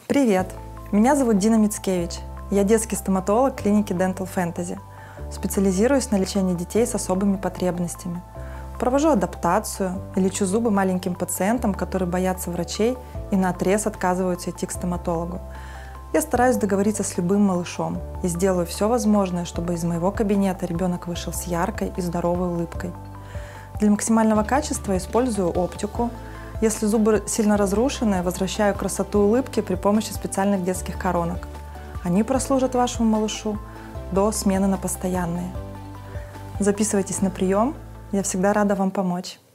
Привет! Меня зовут Дина Мицкевич. Я детский стоматолог клиники Dental Fantasy. Специализируюсь на лечении детей с особыми потребностями. Провожу адаптацию и лечу зубы маленьким пациентам, которые боятся врачей и наотрез отказываются идти к стоматологу. Я стараюсь договориться с любым малышом и сделаю все возможное, чтобы из моего кабинета ребенок вышел с яркой и здоровой улыбкой. Для максимального качества использую оптику. Если зубы сильно разрушены, возвращаю красоту улыбки при помощи специальных детских коронок. Они прослужат вашему малышу до смены на постоянные. Записывайтесь на прием, я всегда рада вам помочь.